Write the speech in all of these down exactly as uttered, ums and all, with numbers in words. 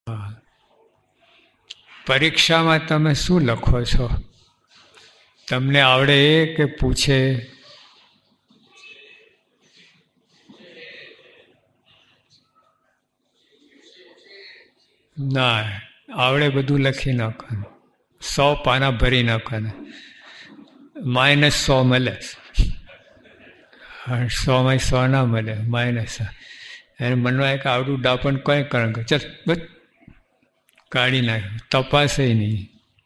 પરીક્ષામાં તમે શું લખો છો? તમને આવડે એ કે પૂછે? ના, આવડે બધું લખી નાખવાનું. સો પાના ભરી નાખવાના. માઇનસ સો મળે. સો માં સો ના મળે, માઇનસ. એને મનમાં એક આવડું ડાપણ કઈ કારણ કે ચાલ બસ કાઢી નાખ્યું. તપાસે નહીં.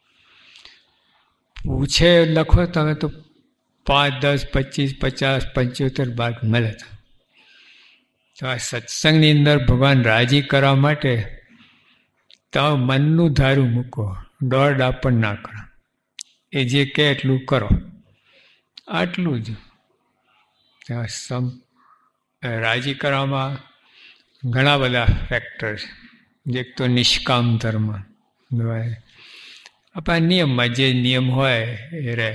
પૂછે લખો તમે તો પાંચ દસ પચીસ પચાસ પંચોતેર માર્ક મળે. તો આ સત્સંગની અંદર ભગવાન રાજી કરવા માટે તમે મનનું ધારું મૂકો, દોડ ડાપણ ના કરો. એ જે કે એટલું કરો, આટલું જ. સમ રાજી કરવામાં ઘણા બધા ફેક્ટર છે. એક તો નિષ્કામ ધર્મ, આપણા નિયમમાં જે નિયમ હોય એ રહે.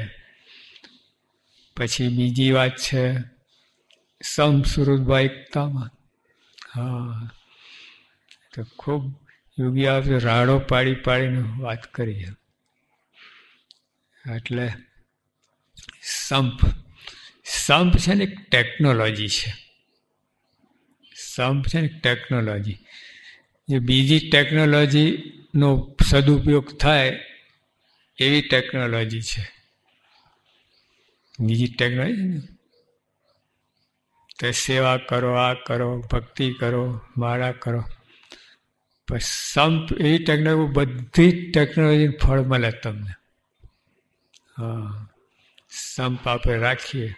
પછી બીજી વાત છે સમસુહૃદ એકતામાં. હા, તો ખૂબ યોગી આવે રાડો પાડી પાડીને વાત કરી. એટલે સંપ સંપ છે ને એક ટેકનોલોજી છે. સંપ છે ને ટેકનોલોજી. જે બીજી ટેકનોલોજીનો સદુપયોગ થાય એવી ટેકનોલોજી છે. બીજી ટેકનોલોજી ને તો સેવા કરો, આ કરો, ભક્તિ કરો, માળા કરો. પણ સંપ એવી ટેકનોલોજી, બધી જ ટેકનોલોજી ફળ મળે તમને. હા, સંપ આપણે રાખીએ.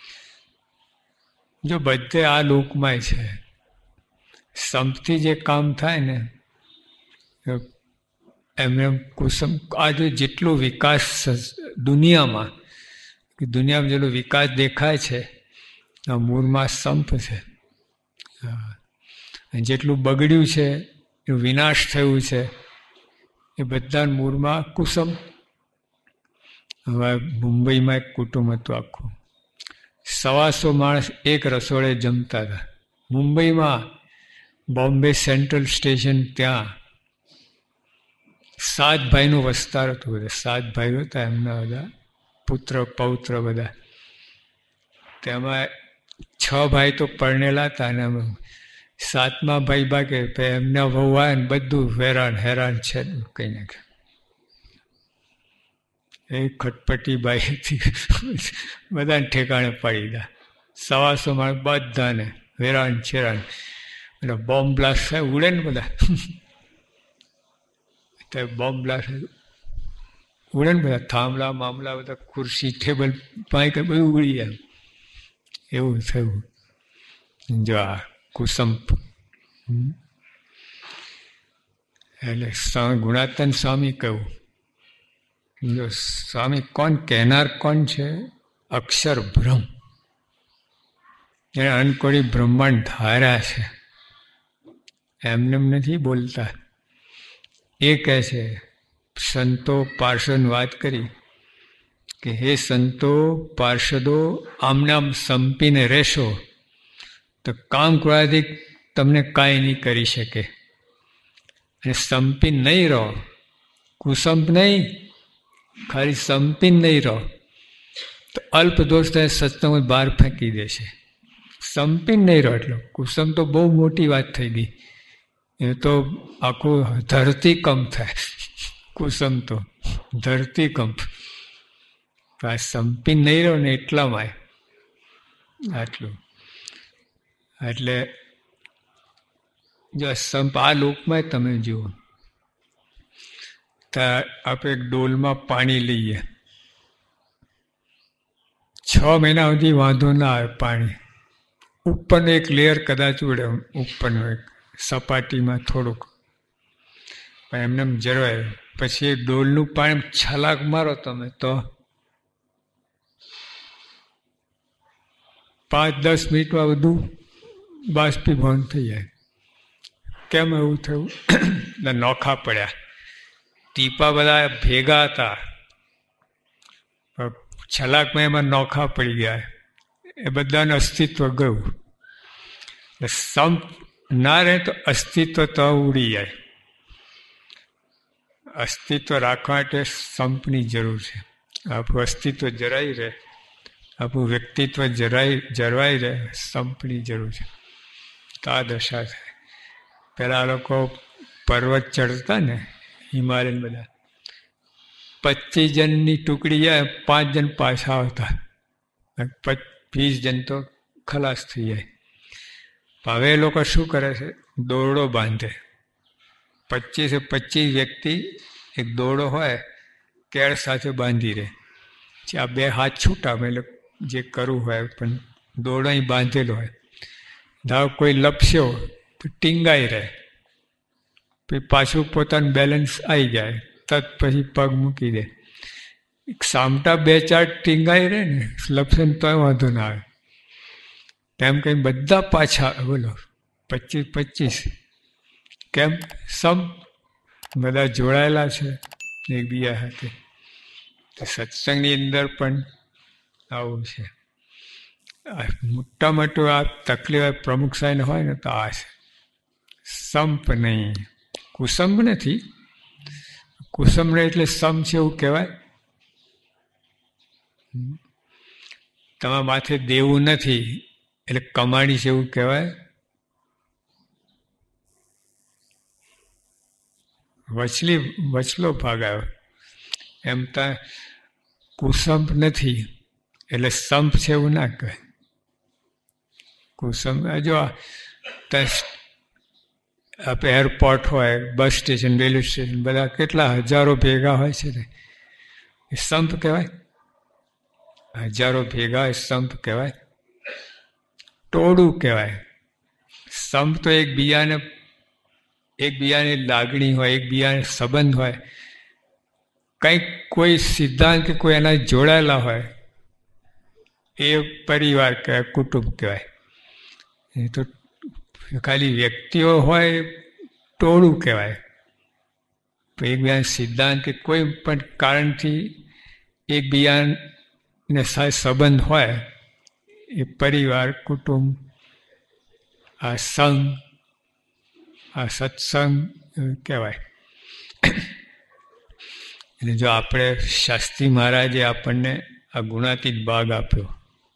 જો બધે આ લોકમાં છે, સંપથી જે કામ થાય ને એમને કુસુમ. આજે જેટલો વિકાસ દુનિયામાં દુનિયામાં જેટલો વિકાસ દેખાય છે, આ મૂળમાં સંપ છે. જેટલું બગડ્યું છે, એનું વિનાશ થયું છે, એ બધા મૂળમાં કુસુમ. હવે મુંબઈમાં એક કુટુંબ હતું આખું, સવાસો માણસ એક રસોડે જમતા હતા. મુંબઈમાં બોમ્બે સેન્ટ્રલ સ્ટેશન ત્યાં સાત ભાઈનું વસ્તાર હતું. બધા સાત ભાઈઓ હતા, એમના બધા પુત્ર પૌત્ર બધા. તેમાં છ ભાઈ તો પરણેલા હતા અને સાતમા ભાઈ બાકી. એમના વહુ આવે ને બધું હેરાન હેરાન છે કઈ નાખે. એ ખટપટી બાઈ હતી, બધાને ઠેકાણે પાડી દા. સવાસો માણસ બધાને હેરાન છેરાન. એટલે બોમ્બ બ્લાસ્ટ થાય, ઉડે ને બધા. બોમ્બ બ્લાસ્ટ ઉડે ને બધા, થાંભલા મામલા બધા, ખુરશી ટેબલ પાઈ કે બધું ઉડી જાય. એવું થયું. જો આ કુસંપ. એટલે ગુણાતન સ્વામી કહ્યું, જો સ્વામી કોણ કહેનાર કોણ છે? અક્ષર બ્રહ્મ. એને અનકોડી બ્રહ્માંડ ધાર્યા છે, એમને એમ નથી બોલતા. એ કહે છે, સંતો પાર્ષદ વાત કરી કે હે સંતો પાર્ષદો, આમને આમ સંપીને રહેશો તો કામ ક્રોધાદિક તમને કાંઈ નહીં કરી શકે. અને સંપી નહીં રહો, કુસંપ નહીં, ખાલી સંપીન નહીં રહો તો અલ્પ દોષ થાય, સત્સંગ બહાર ફેંકી દેશે. સંપીન નહીં રહો એટલે કુસંપ તો બહુ મોટી વાત થઈ ગઈ. એ તો આખું ધરતીકંપ થાય. કુસંપ તો ધરતીકંપ. આ સંપીન નહીં રહો ને એટલામાં આટલું. એટલે જો સંપ આ લોકમાં તમે જુઓ, તો આપણે એક ડોલમાં પાણી લઈએ, છ મહિના સુધી વાંધો ના આવે પાણી. ઉપરનું એક લેયર કદાચ ઉડે, ઉપરનું એક સપાટીમાં થોડુંક, પણ એમને એમ જળવાય. પછી એ ડોલનું પાણી છલાક મારો તમે તો પાંચ દસ મિનિટમાં બધું બાષ્પીભવન થઈ જાય. કેમ એવું થયું? નોખા પડ્યા, ટીપા બધા ભેગા હતા, છલાકમાં એમાં નોખા પડી ગયા, એ બધાનું અસ્તિત્વ ગયું. સંપ ના રહે તો અસ્તિત્વ તો ઉડી જાય. અસ્તિત્વ રાખવા માટે સંપની જરૂર છે. આપણું અસ્તિત્વ જરાઈ રહે, આપણું વ્યક્તિત્વ જરાઈ જળવાઈ રહે, સંપની જરૂર છે. તો આ દશા થાય. પેલા લોકો પર્વત ચડતા ને હિમાલયન બધા, પચીસ જણની ટુકડી જાય, પાંચ જણ પાછા આવતા, વીસ જણ તો ખલાસ થઈ જાય. હવે એ લોકો શું કરે છે? દોરડો બાંધે. પચીસે પચીસ વ્યક્તિ એક દોરડો હોય કેળ સાથે બાંધી રહે. આ બે હાથ છૂટા, એટલે જે કરવું હોય, પણ દોરડો અહીં બાંધેલો હોય. ધારો કોઈ લપસ્યો તો ટીંગાઈ રહે, પછી પાછું પોતાનું બેલેન્સ આવી જાય, તત પછી પગ મૂકી દે. સામટા બે ચાર ટીંગાઈ રહે ને, લપસે ને તોય વાંધો ના આવે. તેમ કંઈ બધા પાછા, બોલો પચીસ પચીસ કેમ? સમ બધા જોડાયેલા છે એકબીજા સાથે. સત્સંગની અંદર પણ આવું છે. મોટા મોટું આ તકલીફ પ્રમુખ સાહેબ હોય ને તો આ છે, સંપ નહીં, કુસંપ નથી. કુસંપ નહીં એટલે સમ છે એવું કહેવાય. તમારા માથે દેવું નથી એટલે કમાણી છે એવું કહેવાય. વચલી વચલો ભાગ આવ્યો એમ. ત્યાં કુસંપ નથી એટલે સંપ છે એવું ના કહે. કુસંપ જો આપણે એરપોર્ટ હોય, બસ સ્ટેશન, રેલવે સ્ટેશન, બધા કેટલા હજારો ભેગા હોય છે ને, એ સંપ કહેવાય. હજારો ભેગા હોય સંપ કહેવાય. ટોળું કહેવાય. સંપ તો એકબીજાને એકબીજાની લાગણી હોય, એકબીજાને સંબંધ હોય, કંઈક કોઈ સિદ્ધાંત કે કોઈ એના જોડાયેલા હોય, એ પરિવાર કહેવાય, કુટુંબ કહેવાય. એ તો ખાલી વ્યક્તિઓ હોય ટોળું કહેવાય. એકબીજાના સિદ્ધાંત કે કોઈ પણ કારણથી એકબીજાને સાથે સંબંધ હોય, એ પરિવાર, કુટુંબ, આ સંઘ, આ સત્સંગ કહેવાય. એટલે જો આપણે શાસ્ત્રી મહારાજે આપણને આ ગુણાતીત ભાગ આપ્યો,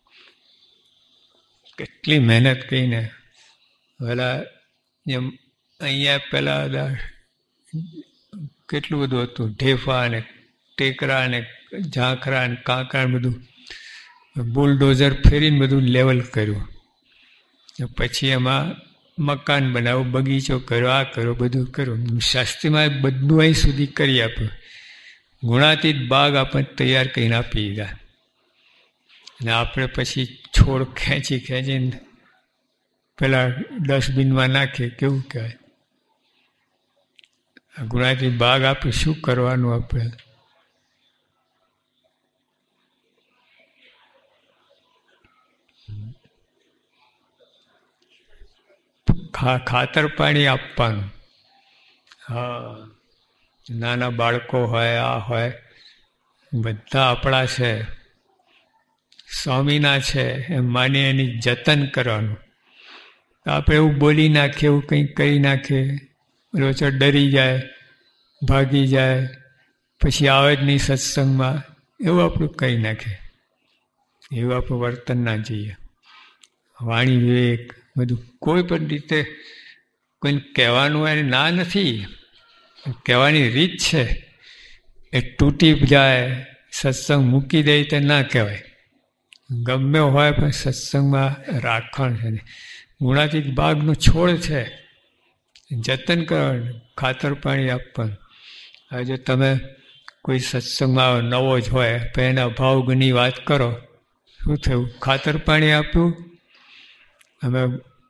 કેટલી મહેનત કરીને. પેલા જેમ અહીંયા પેલા કેટલું બધું હતું, ઢેફા ને ટેકરા ને ઝાંખરા ને કાંકરા બધું બુલડોઝર ફેરીને બધું લેવલ કર્યું. પછી એમાં મકાન બનાવ્યું, બગીચો કર્યો, આ કર્યો, બધું કર્યું. શાસ્ત્રીમાં બધું અહીં સુધી કરી આપ્યું. ગુણાતીત બાગ આપણને તૈયાર કરીને આપી દીધા. અને આપણે પછી છોડ ખેંચી ખેંચીને પેલા ડસ્ટબિનમાં નાખીએ, કેવું કહેવાય. ગુણાતીત બાગ આપણે શું કરવાનું? આપણે ખાતર પાણી આપવાનું. હા, નાના બાળકો હોય, આ હોય, બધા આપણા છે, સ્વામીના છે એમ માની એની જતન કરવાનું. આપણે એવું બોલી નાખીએ, એવું કંઈક કરી નાખીએ, રોચો ડરી જાય, ભાગી જાય, પછી આવે જ નહીં સત્સંગમાં, એવું આપણું કહી નાખે. એવું આપણું વર્તન ના જોઈએ. વાણી વિવેક બધું કોઈ પણ રીતે કોઈને કહેવાનું એને ના નથી, કહેવાની રીત છે. એ તૂટી જાય, સત્સંગ મૂકી દે તે ના કહેવાય. ગમે હોય પણ સત્સંગમાં રાખવાનું છે. ગુણાતીત બાગનો છોડ છે, જતન કરવાનું, ખાતર પાણી આપવાનું. હવે જો તમે કોઈ સત્સંગમાં નવો જ હોય પણ એના ભાવગુણની વાત કરો, શું થયું? ખાતર પાણી આપ્યું. અમે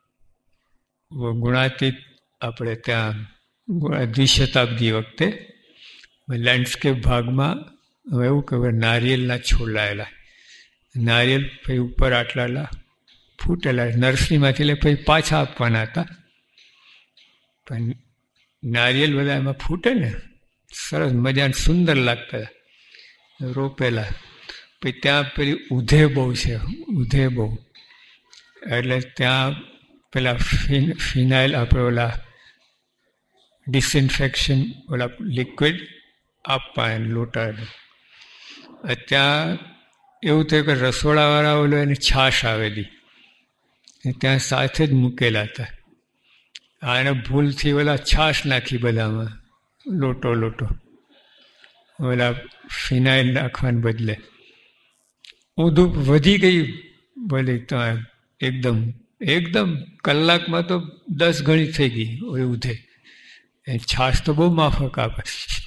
ગુણાતીત આપણે ત્યાં દ્વિશતાબ્દી વખતે લેન્ડસ્કેપ ભાગમાં હવે એવું કહેવાય, નારિયેલના છોડ લાયેલા. નારિયેલ પછી ઉપર આટલા આટલા ફૂટેલા નર્સરીમાંથી એટલે પછી પાછા આપવાના હતા. પણ નારિયેલ બધા એમાં ફૂટે ને, સરસ મજાને સુંદર લાગતા રોપેલા. પછી ત્યાં પેલી ઉધે બહુ છે, ઉધે બહુ એટલે ત્યાં પેલા ફિનાઇલ આપણે ઓલા ડિસઇન્ફેક્શન ઓલા લિક્વિડ આપવા એને લોટા. ત્યાં એવું થયું કે રસોડાવાળા ઓલો એની છાશ આવેલી ત્યાં સાથે જ મૂકેલા હતા. આ એને ભૂલથી ઓલા છાશ નાખી બધામાં, લોટો લોટો ઓલા ફિનાઇલ નાખવાને બદલે ઊંધું વધી ગઈ. ભલે તો એકદમ એકદમ કલાકમાં તો દસ ગણી થઈ ગઈ એવું થઈ. એ છાશ તો બહુ માફક આપે.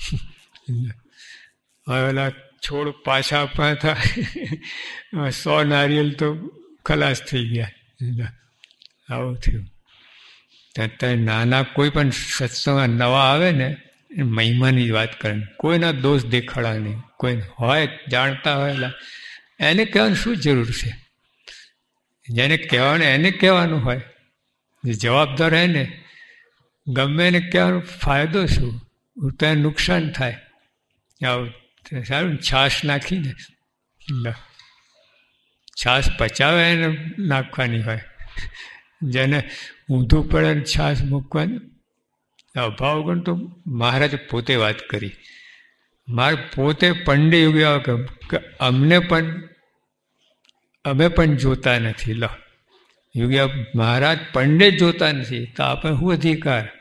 હવે ઓલા છોડ પાછા આપવા હતા, સો નારિયેલ તો ખલાસ થઈ ગયા. આવું થયું. ત્યાં નાના કોઈ પણ સત્સંગમાં નવા આવે ને મહિમાની વાત કરે, કોઈના દોષ દેખાડા નહીં. કોઈ હોય જાણતા હોય એને કહેવાની શું જરૂર છે? જેને કહેવાનું એને કહેવાનું હોય. જે જવાબદાર હોય ને ગમે એને કહેવાનો ફાયદો શું? ત્યાં નુકસાન થાય. આવું સારું. છાશ નાખીને છાશ પચાવે એને નાખવાની હોય. જેને ઊંધું પડે છાશ મૂકવાની અભાવ ગણ. તો મહારાજે પોતે વાત કરી. મારે પોતે પંડે યોગી આવે કે અમને પણ અમે પણ જોતા નથી. લો યોગી મહારાજ પંડે જોતા નથી તો આપણે શું અધિકાર?